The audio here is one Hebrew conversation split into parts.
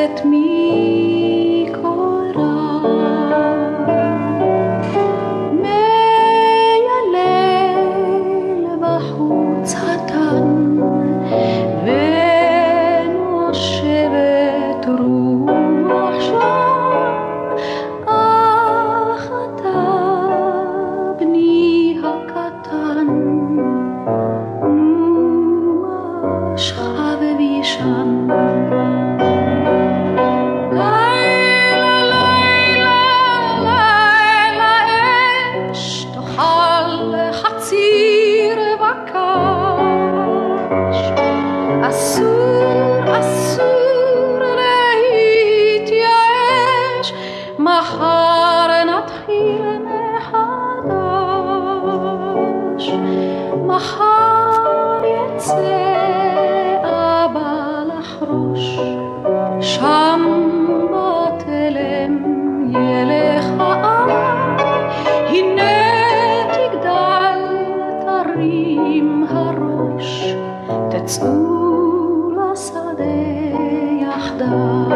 יוצאת מכל רע, מיילל בחוץ התן ונושבת רוח שם, אך אתה בני הקטן, שכב וישן. אסור להתייאש, מחר נתחיל מחדש, מחר יצא אבא לחרוש, שם בתלם ילך האב, הנה תגדל תרים הראש, תצאו לשדה יחדיו.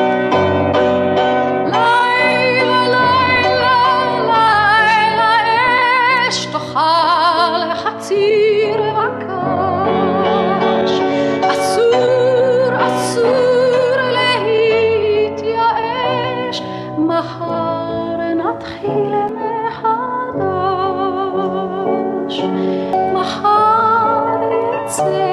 לילה לילה אש תאכל חציר וקש, אסור להתייאש, מחר נתחיל מחדש, מחר יצא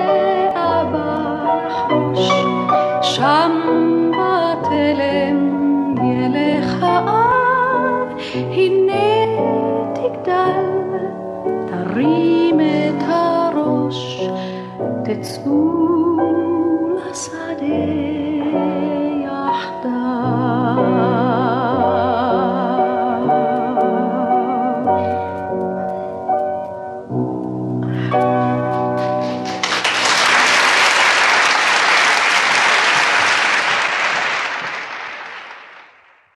שם בתלם ילך האב, הנה תגדל תרים את הראש, תצאו לשדה.